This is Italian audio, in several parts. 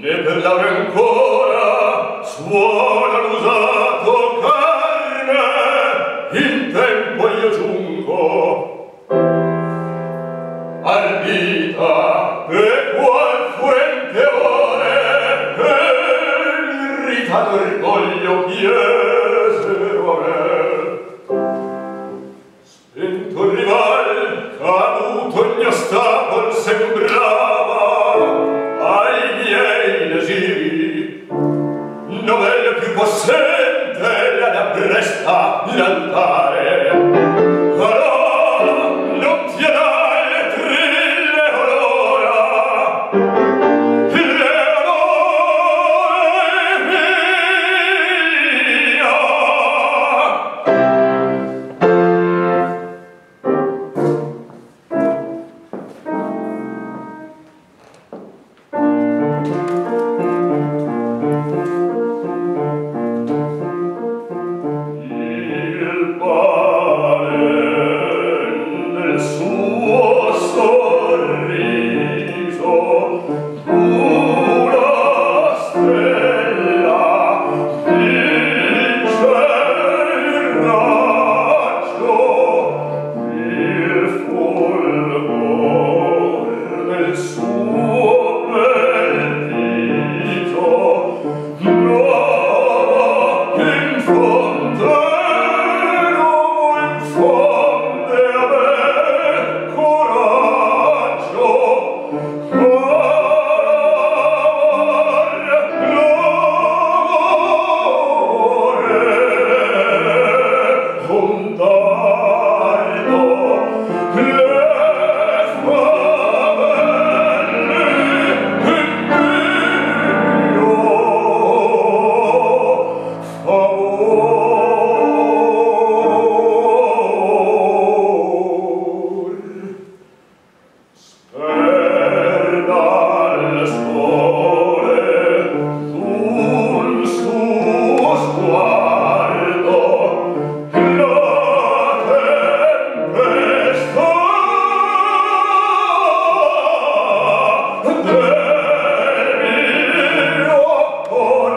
né per l'aure ancora suona l'usato carne, il tempo io giungo al vita e qual fuente ore irritato orgoglio chiesero a me. Spento il rival, caduto ogni ostacol sembrava ai miei lesivi, novella più possente la ne appresta l'altare. Allora non ti dai trille olora, le olore mia. Il pane del suo sorriso, una stella vince il raggio, il fulgor del suo bel viso, nuova infonde a me coraggio, l'amore, un dardo, le favelle in mio favor. Sperda al sole un suo sguardo, la tempesta del mio cor.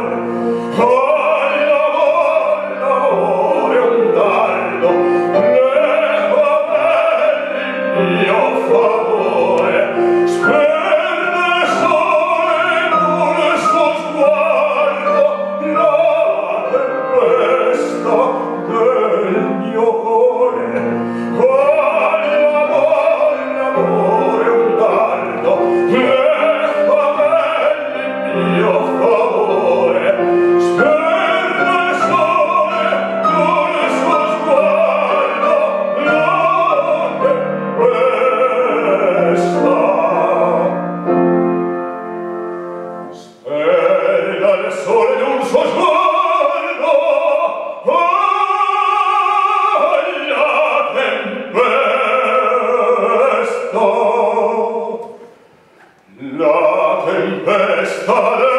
L'amore un dardo, le favelle in mio favore. Sperde sole un suo sguardo, la tempesta del mio cuore. L'amore un dardo, le favelle in mio favore. Sperde sole un suo sguardo, la tempesta. Sperda il sole d'un suo sguardo, la tempesta. La tempesta